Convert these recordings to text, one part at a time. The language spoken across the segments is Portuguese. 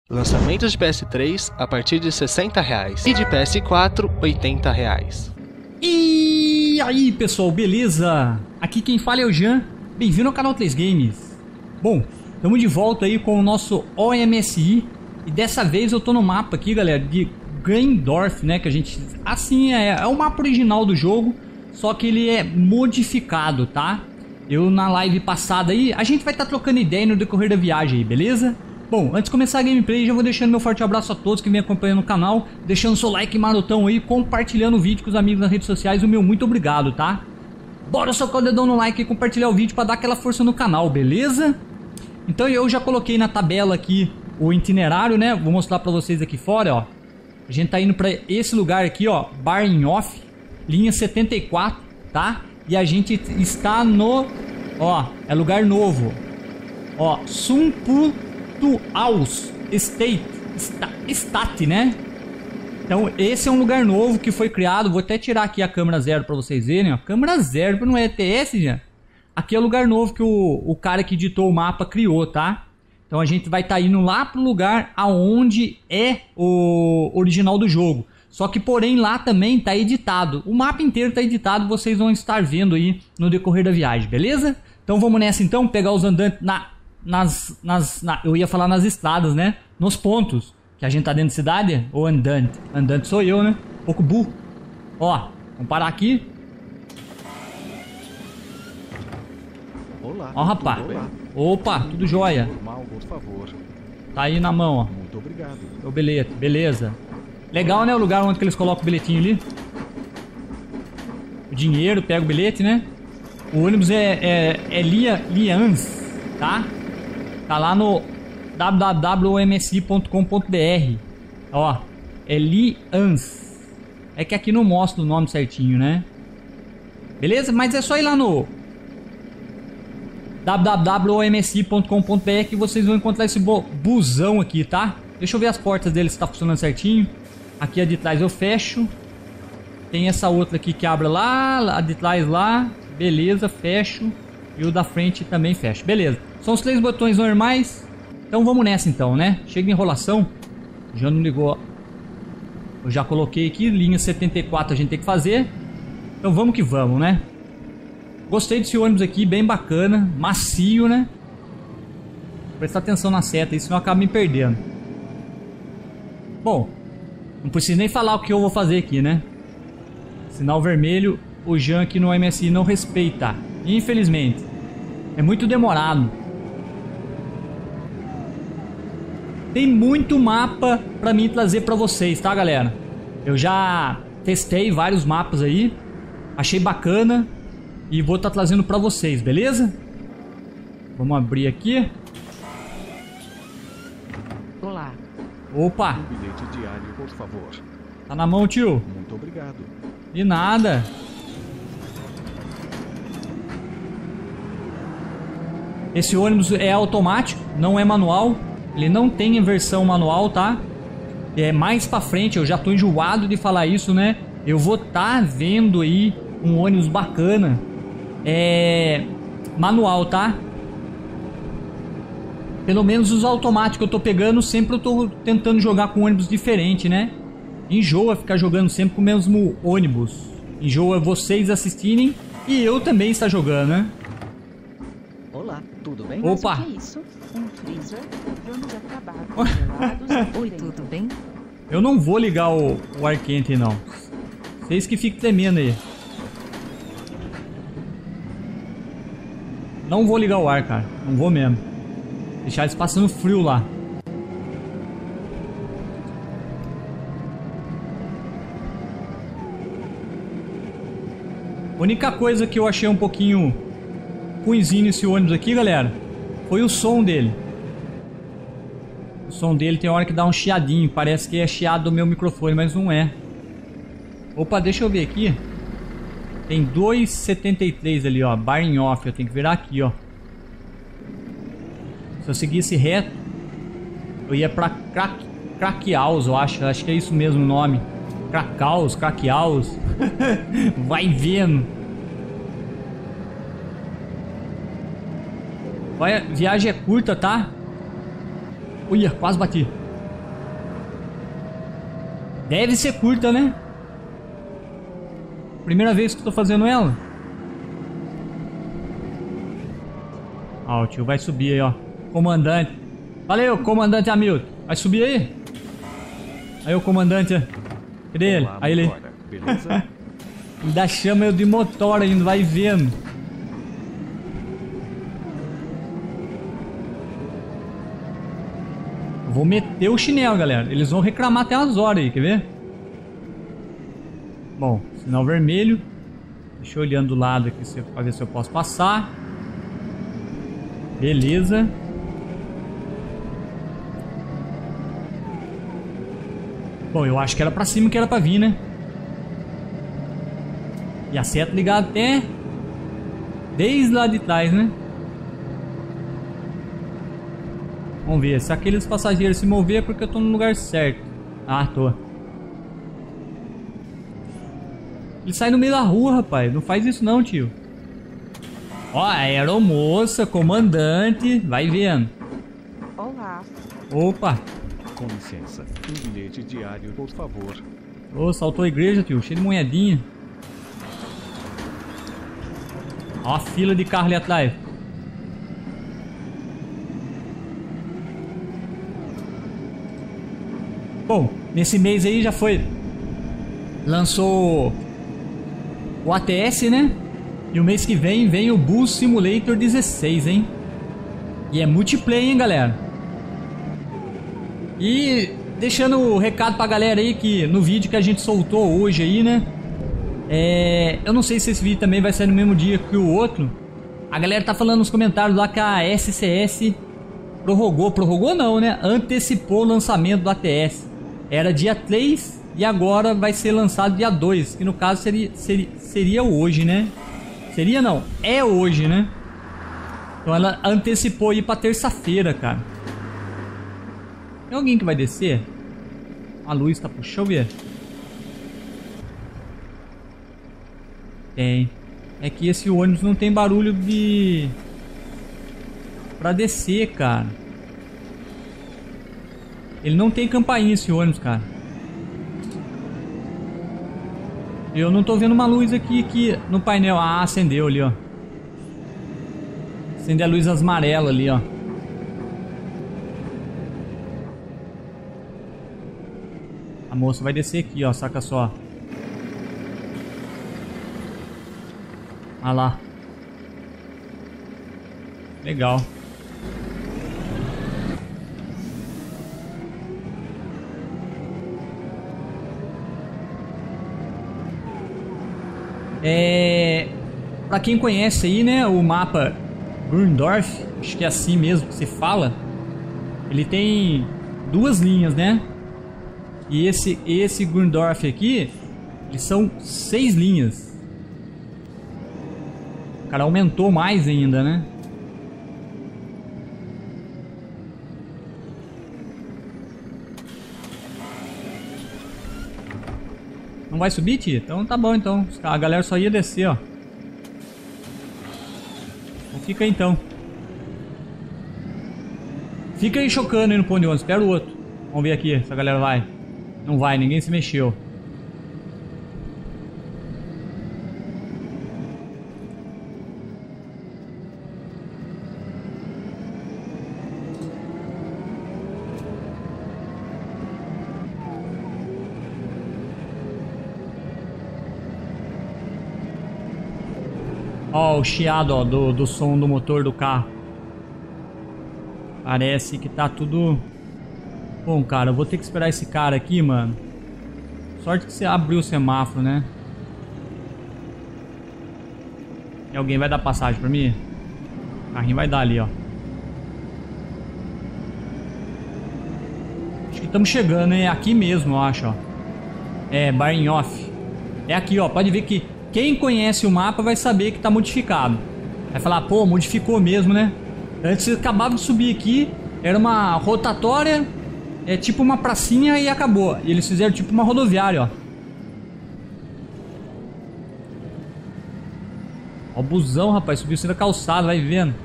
Lançamentos de PS3 a partir de R$ 60 e de PS4 R$ 80. E aí pessoal, beleza? Aqui quem fala é o Jean, bem-vindo ao canal 3 Games. Bom, estamos de volta aí com o nosso OMSI e dessa vez eu tô no mapa aqui, galera, de Greendorf, né? Que a gente, assim, é o mapa original do jogo, só que ele é modificado, tá? Eu na live passada aí, a gente vai estar trocando ideia no decorrer da viagem aí, beleza? Bom, antes de começar a gameplay, já vou deixando meu forte abraço a todos que vêm acompanhando o canal, deixando seu like marotão aí, compartilhando o vídeo com os amigos nas redes sociais, o meu muito obrigado, tá? Bora socar o dedão no like e compartilhar o vídeo para dar aquela força no canal, beleza? Então eu já coloquei na tabela aqui o itinerário, né? Vou mostrar para vocês aqui fora, ó. A gente tá indo para esse lugar aqui, ó, Barnhof, linha 74, tá? E a gente está no, ó, é lugar novo, ó, Aus State, né? Então esse é um lugar novo que foi criado. Vou até tirar aqui a câmera zero para vocês verem, ó. Câmera zero não é ETS, já. Aqui é o lugar novo que o cara que editou o mapa criou, tá? Então a gente vai estar indo lá pro lugar aonde é o original do jogo. Só que porém lá também tá editado. O mapa inteiro tá editado, vocês vão estar vendo aí no decorrer da viagem, beleza? Então vamos nessa então, pegar os andantes eu ia falar nas estradas, né? Nos pontos. Que a gente tá dentro de cidade. Ou andante. Andante sou eu, né? Um pouco burro. Ó, vamos parar aqui. Olá. Ó, rapaz. Opa, tudo jóia. Normal, por favor. Tá aí na mão, ó. Muito obrigado. Ô, beleza. Legal, né? O lugar onde que eles colocam o bilhetinho ali. O dinheiro, pega o bilhete, né? O ônibus é Lians, tá? Tá lá no www.omsi.com.br. Ó, é Lians. É que aqui não mostra o nome certinho, né? Beleza? Mas é só ir lá no www.omsi.com.br que vocês vão encontrar esse busão aqui, tá? Deixa eu ver as portas dele se tá funcionando certinho. Aqui a de trás eu fecho. Tem essa outra aqui que abre lá, a de trás lá. Beleza, fecho. E o da frente também fecho. Beleza. São os 3 botões normais. Então vamos nessa então, né? Chega de enrolação. Já não ligou. Eu já coloquei aqui. Linha 74 a gente tem que fazer. Então vamos que vamos, né? Gostei desse ônibus aqui. Bem bacana. Macio, né? Vou prestar atenção na seta. Isso não acaba me perdendo. Bom. Não preciso nem falar o que eu vou fazer aqui, né? Sinal vermelho. O Jean aqui no MSI não respeita. Infelizmente. É muito demorado. Tem muito mapa pra mim trazer pra vocês, tá, galera? Eu já testei vários mapas aí. Achei bacana. E vou estar trazendo pra vocês, beleza? Vamos abrir aqui. Olá. Opa. Um bilhete diário, por favor. Tá na mão, tio. Muito obrigado. De nada. Esse ônibus é automático, não é manual. Ele não tem a versão manual, tá? É mais pra frente, eu já tô enjoado de falar isso, né? Eu vou tá vendo aí um ônibus bacana. É manual, tá? Pelo menos os automáticos que eu tô pegando, sempre eu tô tentando jogar com ônibus diferente, né? Enjoa ficar jogando sempre com o mesmo ônibus. Enjoa vocês assistirem e eu também estar jogando, né? Olá, tudo bem? Opa! Mas o que é isso? Um freezer? Vamos acabar com gelados. Oi, tudo bem? Eu não vou ligar o ar quente, não. Vocês que fiquem tremendo aí. Não vou ligar o ar, cara. Não vou mesmo. Deixar eles passando frio lá. A única coisa que eu achei um pouquinho ruinzinho nesse ônibus aqui, galera, foi o som dele. O som dele tem hora que dá um chiadinho. Parece que é chiado do meu microfone, mas não é. Opa, deixa eu ver aqui. Tem 2,73 ali, ó. Barnhof. Eu tenho que virar aqui, ó. Se eu seguisse reto, eu ia pra Krakiaus, eu acho. Acho que é isso mesmo o nome. Krakiaus. Vai vendo. Olha, viagem é curta, tá? Uia, quase bati. Deve ser curta, né? Primeira vez que eu tô fazendo ela. Ó, o tio vai subir aí, ó. Comandante. Valeu, comandante Hamilton. Vai subir aí? Aí o comandante. Cadê ele? Olá, Aí ele. motora. Beleza? Ainda chama eu de motor ainda, vai vendo. Vou meter o chinelo, galera. Eles vão reclamar até umas horas aí, quer ver? Bom, sinal vermelho. Deixa eu olhando do lado aqui pra ver se eu posso passar. Beleza. Bom, eu acho que era pra cima que era pra vir, né? E a seta ligada até desde lá de trás, né? Vamos ver, se aqueles passageiros se mover é porque eu tô no lugar certo. Ah, tô. Ele sai no meio da rua, rapaz. Não faz isso não, tio. Ó, aeromoça, comandante. Vai vendo. Olá. Opa. Com licença. Um bilhete diário, por favor. Ô, saltou a igreja, tio. Cheio de moedinha. Ó a fila de carro ali atrás. Bom, nesse mês aí já foi... Lançou o ATS, né? E o mês que vem o Bus Simulator 16, hein? E é multiplayer, hein, galera? E deixando o recado pra galera aí que no vídeo que a gente soltou hoje aí, né? Eu não sei se esse vídeo também vai sair no mesmo dia que o outro. A galera tá falando nos comentários lá que a SCS prorrogou não, né? Antecipou o lançamento do ATS. Era dia 3 e agora vai ser lançado dia 2, que no caso seria hoje, né? Seria não, é hoje, né? Então ela antecipou ir pra terça-feira, cara. Tem alguém que vai descer? A luz tá puxando, deixa eu ver. Tem. É que esse ônibus não tem barulho de... pra descer, cara. Ele não tem campainha esse ônibus, cara. Eu não tô vendo uma luz aqui no painel. Ah, acendeu ali, ó. Acendeu a luz amarela ali, ó. A moça vai descer aqui, ó. Saca só. Olha lá. Legal. Pra quem conhece aí, né, o mapa Gründorf, acho que é assim mesmo que se fala. Ele tem duas linhas, né? E esse Gründorf aqui, eles são 6 linhas. O cara aumentou mais ainda, né? Não vai subir, tia? Então tá bom, então. A galera só ia descer, ó. Então fica aí, então. Fica aí chocando aí no ponto de ônibus. Espera o outro. Vamos ver aqui se a galera vai. Não vai, ninguém se mexeu. Ó, o chiado, ó, do som do motor do carro. Parece que tá tudo... Bom, cara, eu vou ter que esperar esse cara aqui, mano. Sorte que você abriu o semáforo, né? E alguém vai dar passagem pra mim? O carrinho vai dar ali, ó. Acho que estamos chegando, hein? É aqui mesmo, eu acho, ó. É, Barinhof. É aqui, ó. Pode ver que quem conhece o mapa vai saber que tá modificado. Vai falar, pô, modificou mesmo, né? Antes você acabava de subir aqui, era uma rotatória, é tipo uma pracinha e acabou. E eles fizeram tipo uma rodoviária, ó. Ó o busão, rapaz, subiu sendo calçado, vai vendo.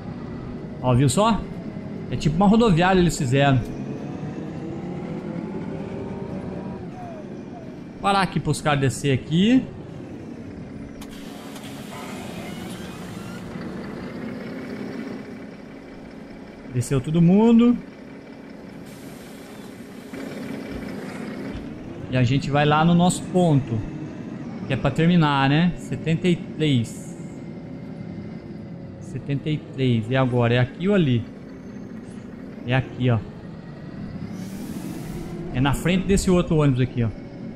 Ó, viu só? É tipo uma rodoviária eles fizeram. Parar aqui para os caras descer aqui. Desceu todo mundo. E a gente vai lá no nosso ponto. Que é pra terminar, né? 73. 73. E agora? É aqui ou ali? É aqui, ó. É na frente desse outro ônibus aqui, ó.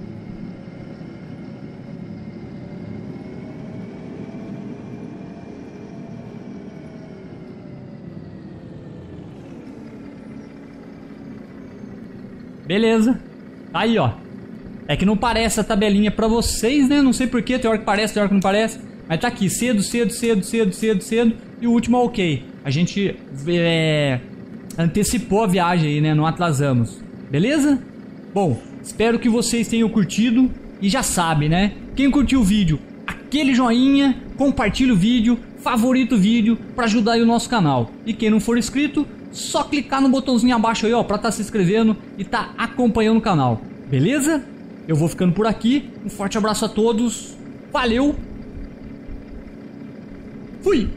Beleza. Tá aí, ó. É que não parece a tabelinha pra vocês, né? Não sei porquê, tem hora que parece, tem hora que não parece. Mas tá aqui, cedo, cedo, cedo, cedo, cedo, cedo. E o último é ok. A gente antecipou a viagem aí, né? Não atrasamos. Beleza? Bom, espero que vocês tenham curtido. E já sabe, né? Quem curtiu o vídeo, aquele joinha, compartilha o vídeo, favorita o vídeo pra ajudar aí o nosso canal. E quem não for inscrito, só clicar no botãozinho abaixo aí, ó, pra tá se inscrevendo e tá acompanhando o canal. Beleza? Eu vou ficando por aqui. Um forte abraço a todos. Valeu! Fui!